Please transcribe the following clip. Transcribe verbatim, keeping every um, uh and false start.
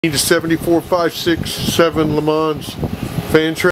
Need a seventy-four five six seven LeMans Fan Shroud.